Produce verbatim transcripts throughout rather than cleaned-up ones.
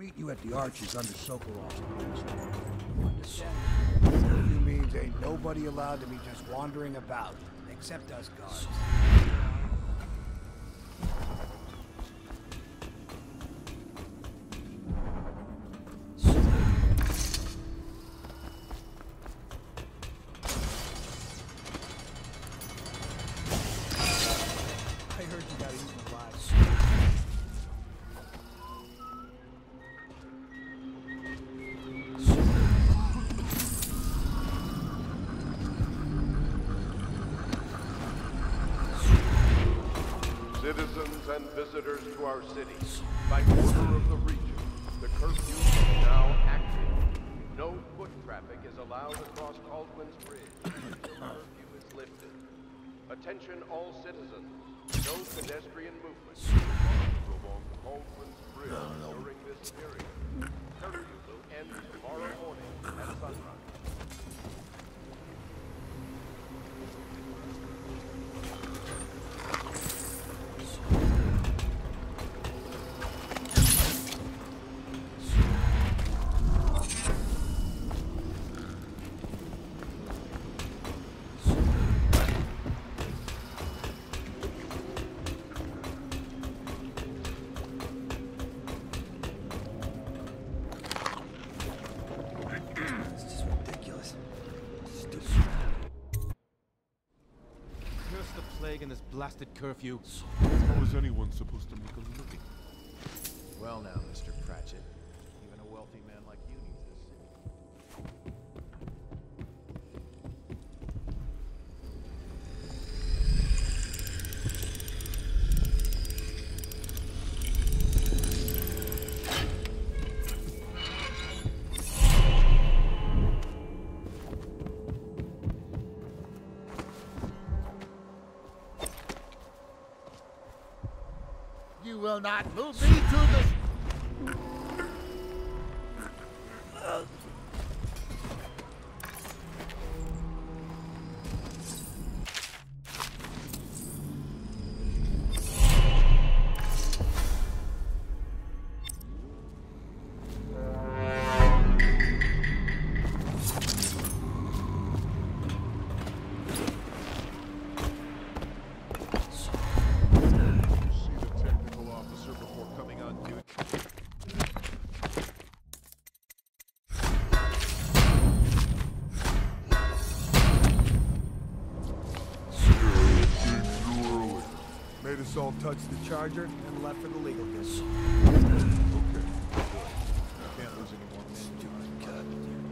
meet you at the Arches under Sokolov's orders. Curfew means ain't nobody allowed to be just wandering about, except us guards. I heard you gotta use my lives. Citizens and visitors to our city, by order of the region, the curfew is now active. No foot traffic is allowed across Caldwell's Bridge until the curfew is lifted. Attention all citizens, no pedestrian movement along Caldwell's Bridge during this period. Curfew will end tomorrow morning at sunrise. In this blasted curfew. How is anyone supposed to make a living? Well now, Mister Pratchett, even a wealthy man like you needs this city. You will not move me to the... Made us all touch the charger and left for the legal business. Okay, good. Can't lose any more men. Cut.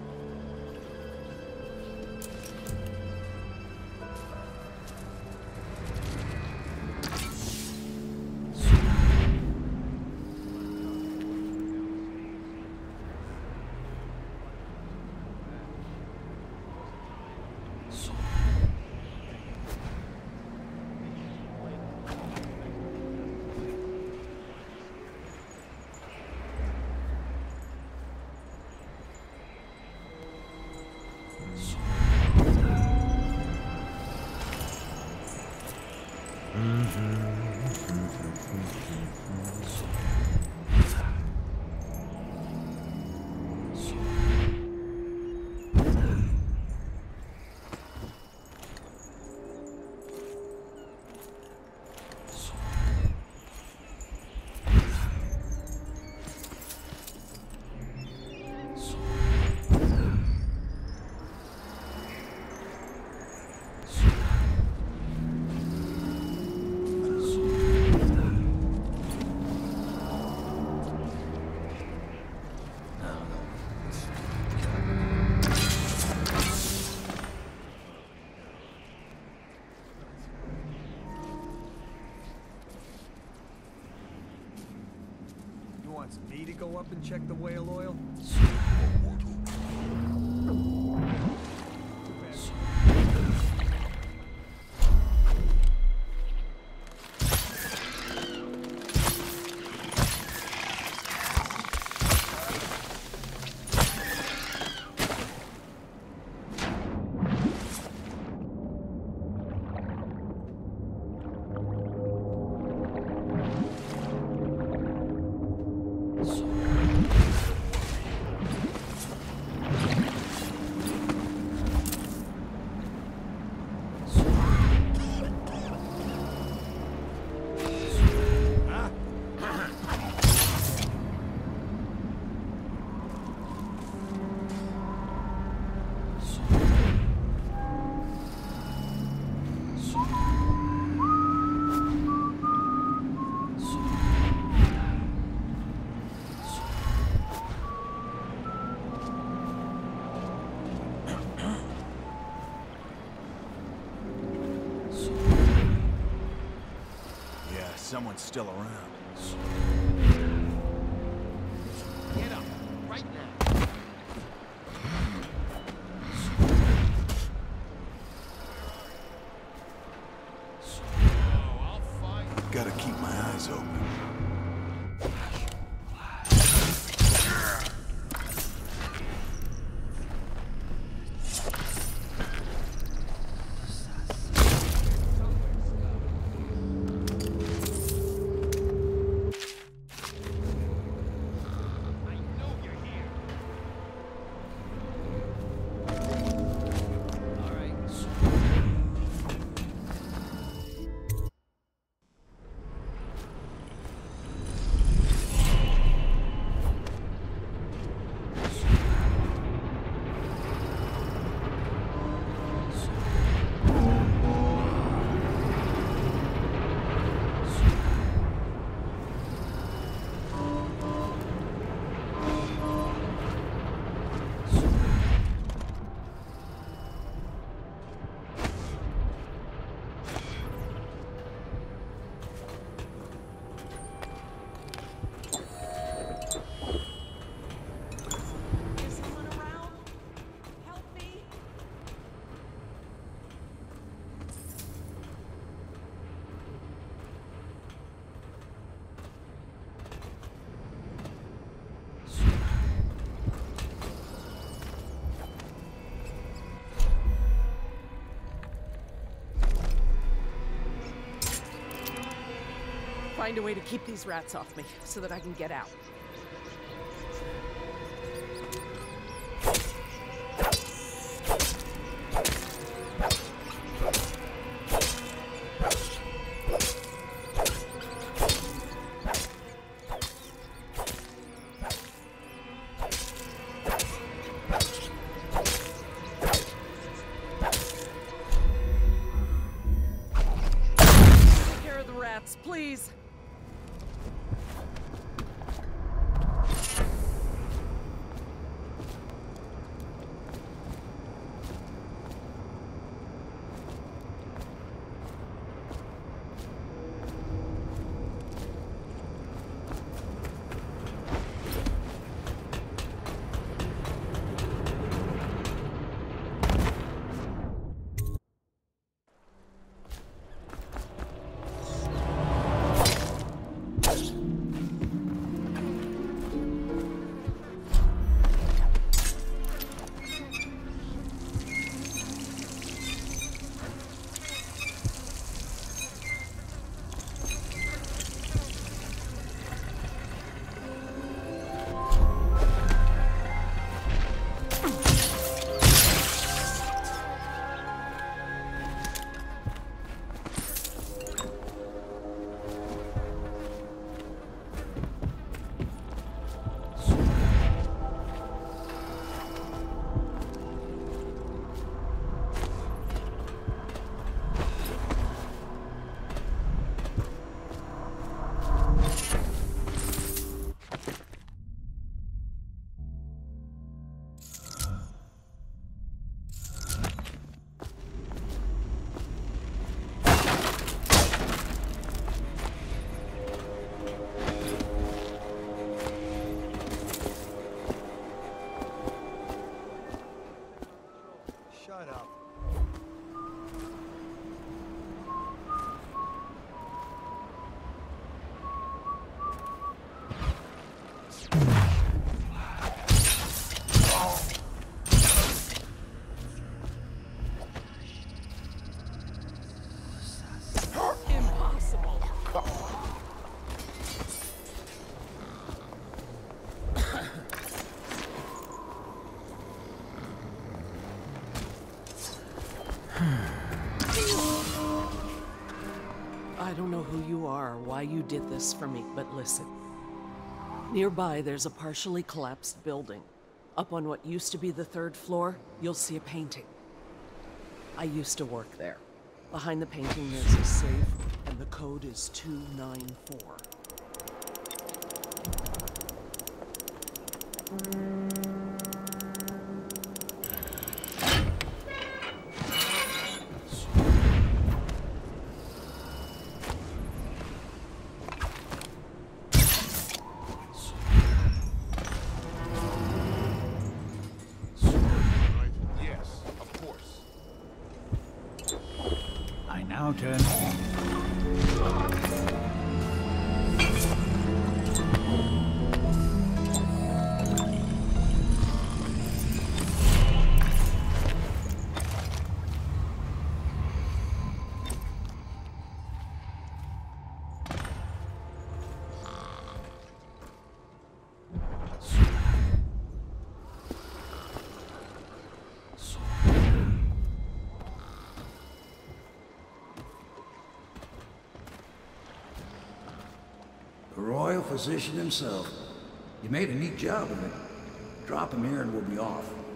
Wants me to go up and check the whale oil? So someone's still around. Get up, right now. Gotta keep my eyes open. Find a way to keep these rats off me, so that I can get out. Take care of the rats, please. Shut up. Impossible. I don't know who you are or why you did this for me, but listen. Nearby, there's a partially collapsed building. Up on what used to be the third floor, you'll see a painting. I used to work there. Behind the painting, there's a safe, and the code is two nine four. turn on. The royal physician himself. You made a neat job of it. Drop him here and we'll be off.